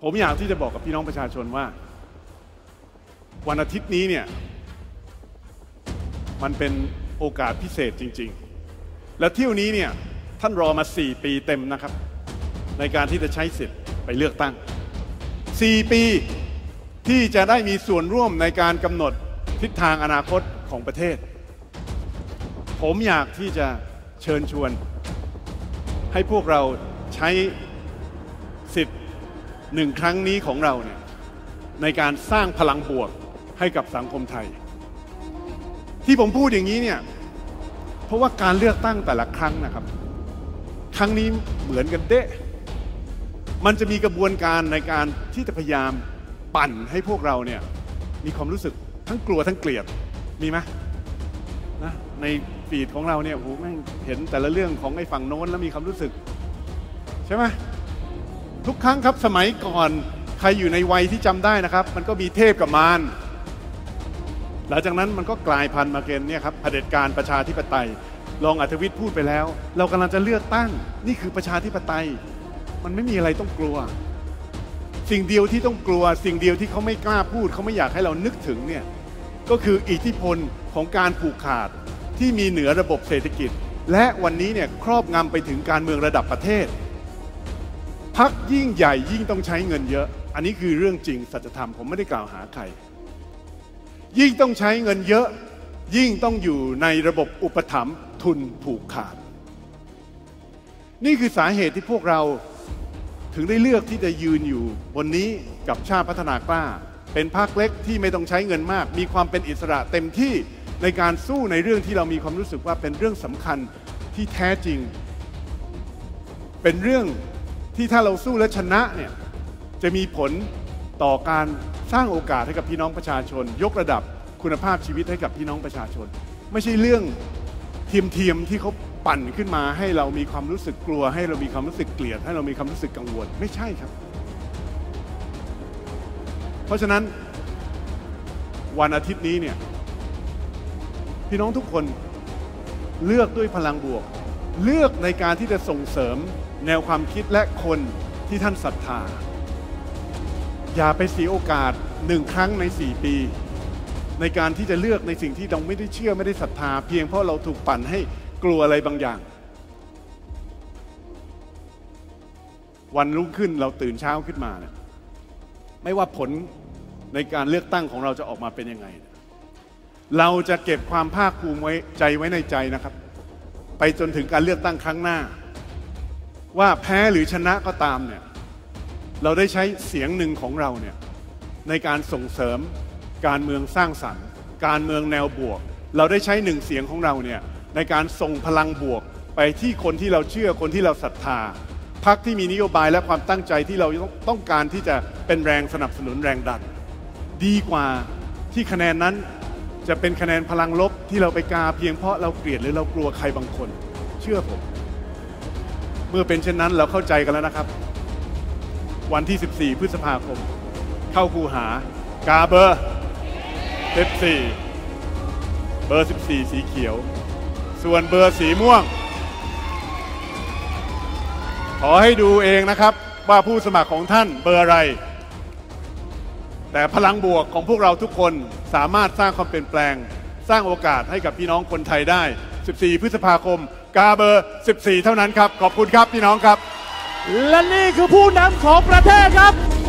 ผมอยากที่จะบอกกับพี่น้องประชาชนว่าวันอาทิตย์นี้เนี่ยมันเป็นโอกาสพิเศษจริงๆและเที่ยวนี้เนี่ยท่านรอมา4 ปีเต็มนะครับในการที่จะใช้สิทธิ์ไปเลือกตั้ง4 ปีที่จะได้มีส่วนร่วมในการกำหนดทิศทางอนาคตของประเทศผมอยากที่จะเชิญชวนให้พวกเราใช้สิทธิ์1 ครั้งนี้ของเราเนี่ยในการสร้างพลังบวกให้กับสังคมไทยที่ผมพูดอย่างนี้เนี่ยเพราะว่าการเลือกตั้งแต่ละครั้งนะครับครั้งนี้เหมือนกันเด้มันจะมีกระบวนการในการที่จะพยายามปั่นให้พวกเราเนี่ยมีความรู้สึกทั้งกลัวทั้งเกลียดมีไหมนะในฟีดของเราเนี่ยโอ้โหแม่งเห็นแต่ละเรื่องของไอ้ฝั่งโน้นแล้วมีความรู้สึกใช่ไหมทุกครั้งครับสมัยก่อนใครอยู่ในวัยที่จำได้นะครับมันก็มีเทพกับมารหลังจากนั้นมันก็กลายพันธุ์มาเป็นเนี่ยครับเผด็จการประชาธิปไตยรองอัธวิทย์พูดไปแล้วเรากำลังจะเลือกตั้งนี่คือประชาธิปไตยมันไม่มีอะไรต้องกลัวสิ่งเดียวที่ต้องกลัวสิ่งเดียวที่เขาไม่กล้าพูดเขาไม่อยากให้เรานึกถึงเนี่ยก็คืออิทธิพลของการผูกขาดที่มีเหนือระบบเศรษฐกิจและวันนี้เนี่ยครอบงำไปถึงการเมืองระดับประเทศพรรคยิ่งใหญ่ยิ่งต้องใช้เงินเยอะอันนี้คือเรื่องจริงสัจธรรมผมไม่ได้กล่าวหาใครยิ่งต้องใช้เงินเยอะยิ่งต้องอยู่ในระบบอุปถัมภ์ทุนผูกขาดนี่คือสาเหตุที่พวกเราถึงได้เลือกที่จะยืนอยู่บนนี้กับชาติพัฒนากล้าเป็นพรรคเล็กที่ไม่ต้องใช้เงินมากมีความเป็นอิสระเต็มที่ในการสู้ในเรื่องที่เรามีความรู้สึกว่าเป็นเรื่องสำคัญที่แท้จริงเป็นเรื่องที่ถ้าเราสู้และชนะเนี่ยจะมีผลต่อการสร้างโอกาสให้กับพี่น้องประชาชนยกระดับคุณภาพชีวิตให้กับพี่น้องประชาชนไม่ใช่เรื่องเทียมที่เขาปั่นขึ้นมาให้เรามีความรู้สึกกลัวให้เรามีความรู้สึกเกลียดให้เรามีความรู้สึกกังวลไม่ใช่ครับเพราะฉะนั้นวันอาทิตย์นี้เนี่ยพี่น้องทุกคนเลือกด้วยพลังบวกเลือกในการที่จะส่งเสริมแนวความคิดและคนที่ท่านศรัทธาอย่าไปเสียโอกาส1 ครั้งใน4 ปีในการที่จะเลือกในสิ่งที่เราไม่ได้เชื่อไม่ได้ศรัทธาเพียงเพราะเราถูกปั่นให้กลัวอะไรบางอย่างวันรุ่งขึ้นเราตื่นเช้าขึ้นมาเนี่ยไม่ว่าผลในการเลือกตั้งของเราจะออกมาเป็นยังไงเราจะเก็บความภาคภูมิไว้ในใจนะครับไปจนถึงการเลือกตั้งครั้งหน้าว่าแพ้หรือชนะก็ตามเนี่ยเราได้ใช้เสียงหนึ่งของเราเนี่ยในการส่งเสริมการเมืองสร้างสรรค์การเมืองแนวบวกเราได้ใช้1 เสียงของเราเนี่ยในการส่งพลังบวกไปที่คนที่เราเชื่อคนที่เราศรัทธาพรรคที่มีนโยบายและความตั้งใจที่เราต้องการที่จะเป็นแรงสนับสนุนแรงดันดีกว่าที่คะแนนนั้นจะเป็นคะแนนพลังลบที่เราไปกาเพียงเพราะเราเกลียดหรือเรากลัวใครบางคนเชื่อผมเมื่อเป็นเช่นนั้นเราเข้าใจกันแล้วนะครับวันที่14 พฤษภาคมเข้าคูหากาเบอร์14เบอร์14สีเขียวส่วนเบอร์สีม่วงขอให้ดูเองนะครับว่าผู้สมัครของท่านเบอร์อะไรแต่พลังบวกของพวกเราทุกคนสามารถสร้างความเปลี่ยนแปลงสร้างโอกาสให้กับพี่น้องคนไทยได้14 พฤษภาคมกาเบอร์14เท่านั้นครับขอบคุณครับพี่น้องครับและนี่คือผู้นำของประเทศครับ